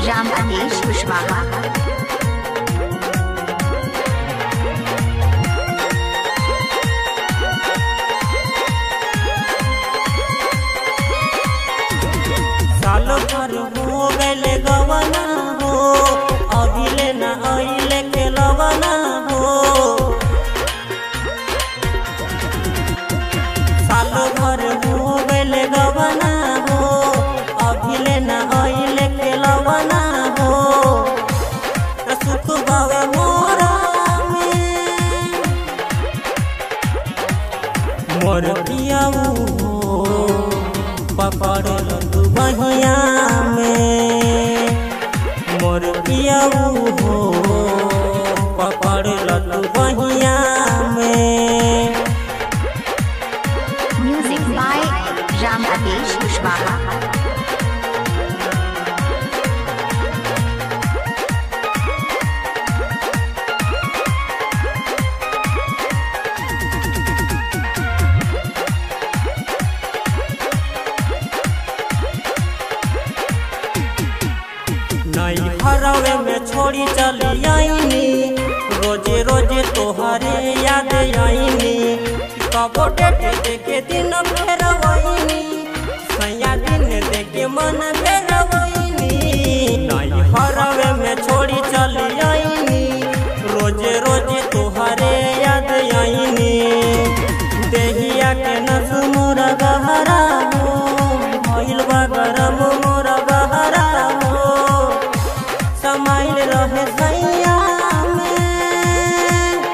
राम आदेश कुशवाहा। साल भर हो गए गवना हो, अभी ले न आइले के लवना हो। साल भर हो गए गवना हो, अभी ले न आइले के लवना हो। सुख बावे मोरा में मोर पियाऊ पकड़ लू बहिया में, मोर पियाऊ हो पकड़ लू बहिया में। म्यूजिक बाय राम आदेश कुशवाहा। नई हरवे में छोड़ी चली आईनी, रोजे रोजे तोहरे याद आईनी। कबो डेट देखे दिन फेरवैनी, सैया दिन देखे मन फेरवैनी। नई हरवे में छोड़ी चली आईनी, रोजे रोजे तोहरे याद आईनी। देहिया के नस मोरा गहरा हो, भइल बा गरम मोरा बहरा हो। समाइल रहे सैया में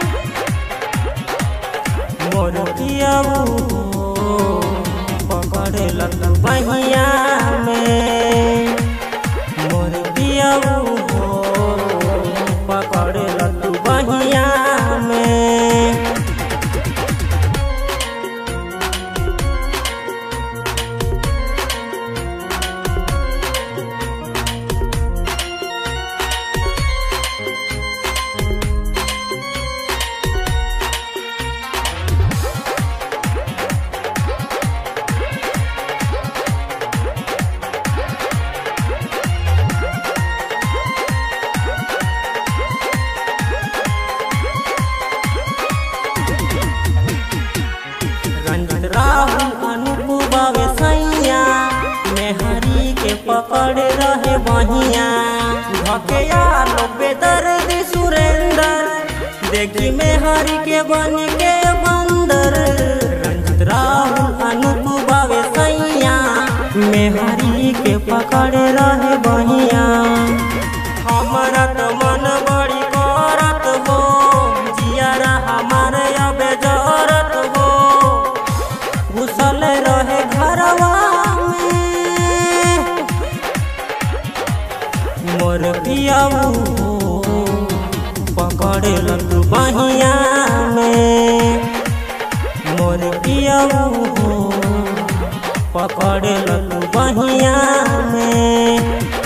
मोर पियाऊ पकड़ लू बहिया में, मोर पियाऊ पकड़ लू बहिया में। राहुल अनुपू बावे सैया, मेहरी के पकड़ रहे बहिया। भकेया लो बेदर्द सुरेंद्र, देखी मेहरी के बन के बंदर। रंजित राहुल अनुपू बावे सैया, मेहरी के पकड़ रहे बहिया। हमारा तो मन बड़ी करत हो, जियारा हमारे अब जरत हो। घुसल रहे घरवा में मोर पियाऊ पकड़ लू बहिया में, मोर पियाऊ पकड़ लू बहिया में।